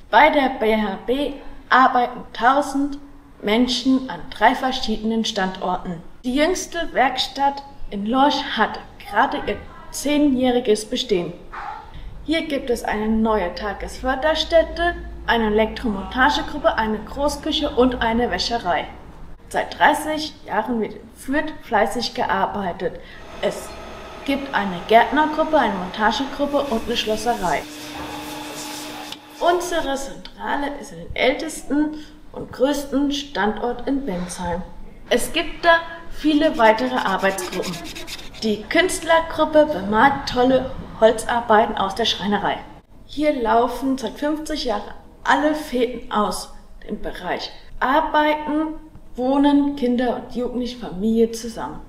Bei der BHB arbeiten 1000 Menschen an 3 verschiedenen Standorten. Die jüngste Werkstatt in Lorch hat gerade ihr 10-jähriges Bestehen. Hier gibt es eine neue Tagesförderstätte, eine Elektromontagegruppe, eine Großküche und eine Wäscherei. Seit 30 Jahren wird in Fürth fleißig gearbeitet. Es gibt eine Gärtnergruppe, eine Montagegruppe und eine Schlosserei. Unsere Zentrale ist den ältesten und größten Standort in Bensheim. Es gibt da viele weitere Arbeitsgruppen. Die Künstlergruppe bemalt tolle Holzarbeiten aus der Schreinerei. Hier laufen seit 50 Jahren alle Fäden aus dem Bereich Arbeiten, Wohnen, Kinder und Jugendliche Familie zusammen.